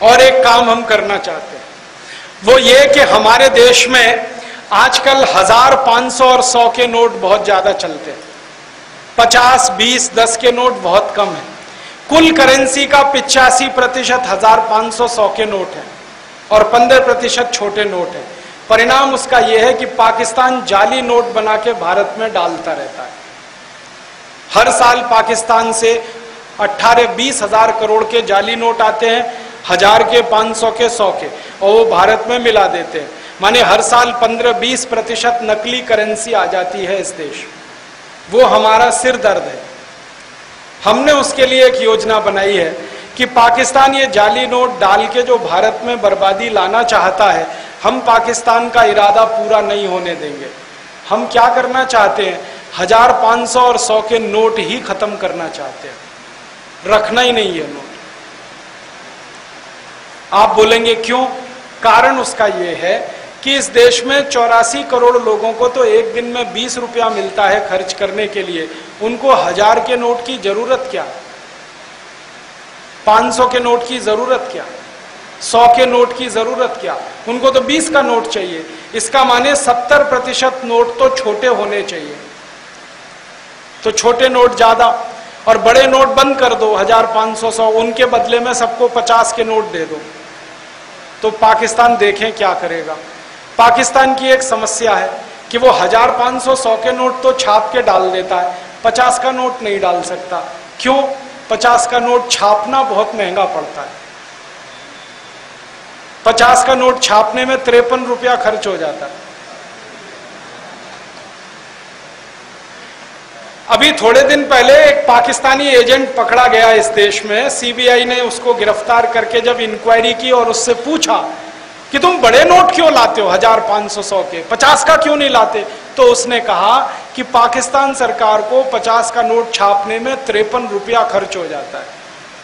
और एक काम हम करना चाहते हैं, वो ये कि हमारे देश में आजकल 1000, 500 और 100 के नोट बहुत ज्यादा चलते हैं। 50, 20, 10 के नोट बहुत कम है। कुल करेंसी का 85% 1000, 500, 100 के नोट है और 15% छोटे नोट है। परिणाम उसका यह है कि पाकिस्तान जाली नोट बना के भारत में डालता रहता है। हर साल पाकिस्तान से 18-20 हजार करोड़ के जाली नोट आते हैं, 1000 के, 500 के, 100 के, और वो भारत में मिला देते हैं। माने हर साल 15-20% नकली करेंसी आ जाती है इस देश। वो हमारा सिर दर्द है। हमने उसके लिए एक योजना बनाई है कि पाकिस्तान ये जाली नोट डाल के जो भारत में बर्बादी लाना चाहता है, हम पाकिस्तान का इरादा पूरा नहीं होने देंगे। हम क्या करना चाहते हैं, 1000, 500 और 100 के नोट ही खत्म करना चाहते हैं, रखना ही नहीं है नोट। आप बोलेंगे क्यों? कारण उसका यह है कि इस देश में 84 करोड़ लोगों को तो एक दिन में 20 रुपया मिलता है खर्च करने के लिए। उनको 1000 के नोट की जरूरत क्या, 500 के नोट की जरूरत क्या, 100 के नोट की जरूरत क्या? उनको तो 20 का नोट चाहिए। इसका माने 70% नोट तो छोटे होने चाहिए। तो छोटे नोट ज्यादा और बड़े नोट बंद कर दो, 1000, 500, 100, उनके बदले में सबको 50 के नोट दे दो। तो पाकिस्तान देखें क्या करेगा। पाकिस्तान की एक समस्या है कि वो 1000, 500, 100 के नोट तो छाप के डाल देता है, 50 का नोट नहीं डाल सकता। क्यों? 50 का नोट छापना बहुत महंगा पड़ता है। 50 का नोट छापने में 53 रुपया खर्च हो जाता है। अभी थोड़े दिन पहले एक पाकिस्तानी एजेंट पकड़ा गया इस देश में। सीबीआई ने उसको गिरफ्तार करके जब इंक्वायरी की और उससे पूछा कि तुम बड़े नोट क्यों लाते हो, 1000, 500, 100 के, 50 का क्यों नहीं लाते, तो उसने कहा कि पाकिस्तान सरकार को 50 का नोट छापने में 53 रुपया खर्च हो जाता है,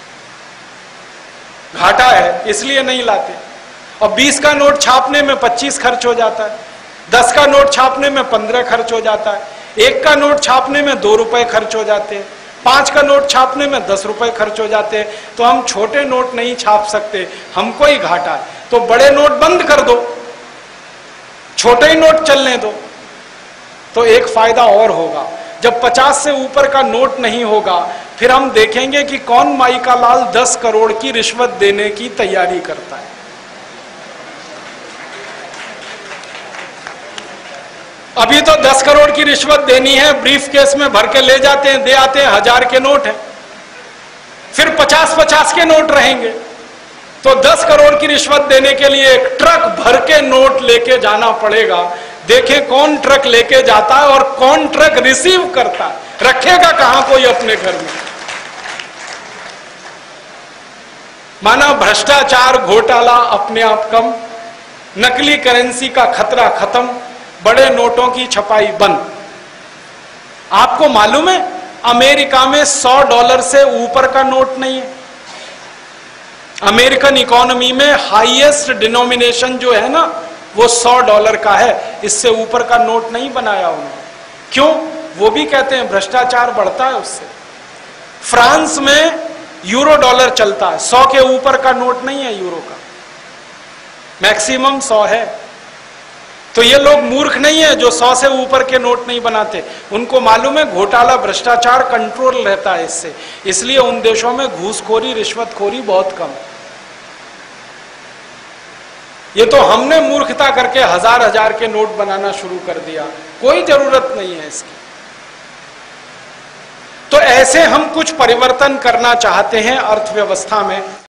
घाटा है, इसलिए नहीं लाते। और 20 का नोट छापने में 25 खर्च हो जाता है, 10 का नोट छापने में 15 खर्च हो जाता है, 1 का नोट छापने में 2 रुपए खर्च हो जाते हैं, 5 का नोट छापने में 10 रुपए खर्च हो जाते हैं। तो हम छोटे नोट नहीं छाप सकते, हमको ही घाटा है। तो बड़े नोट बंद कर दो, छोटे ही नोट चलने दो। तो एक फायदा और होगा, जब 50 से ऊपर का नोट नहीं होगा, फिर हम देखेंगे कि कौन माई का लाल 10 करोड़ की रिश्वत देने की तैयारी करता है। अभी तो 10 करोड़ की रिश्वत देनी है, ब्रीफ केस में भर के ले जाते हैं, दे आते हैं, 1000 के नोट है। फिर 50-50 के नोट रहेंगे। तो 10 करोड़ की रिश्वत देने के लिए एक ट्रक भर के नोट लेके जाना पड़ेगा। देखें कौन ट्रक लेके जाता है और कौन ट्रक रिसीव करता है। रखेगा कहां कोई अपने घर में। माना भ्रष्टाचार, घोटाला अपने आप कम, नकली करेंसी का खतरा खत्म, बड़े नोटों की छपाई बंद। आपको मालूम है अमेरिका में $100 से ऊपर का नोट नहीं है। अमेरिकन इकोनॉमी में हाईएस्ट डिनोमिनेशन जो है ना, वो $100 का है। इससे ऊपर का नोट नहीं बनाया उन्होंने। क्यों? वो भी कहते हैं भ्रष्टाचार बढ़ता है उससे। फ्रांस में यूरो डॉलर चलता है, 100 के ऊपर का नोट नहीं है यूरो का, मैक्सिमम 100 है। तो ये लोग मूर्ख नहीं है जो 100 से ऊपर के नोट नहीं बनाते। उनको मालूम है घोटाला, भ्रष्टाचार कंट्रोल रहता है इससे, इसलिए उन देशों में घूसखोरी, रिश्वतखोरी बहुत कम। ये तो हमने मूर्खता करके 1000-1000 के नोट बनाना शुरू कर दिया, कोई जरूरत नहीं है इसकी। तो ऐसे हम कुछ परिवर्तन करना चाहते हैं अर्थव्यवस्था में।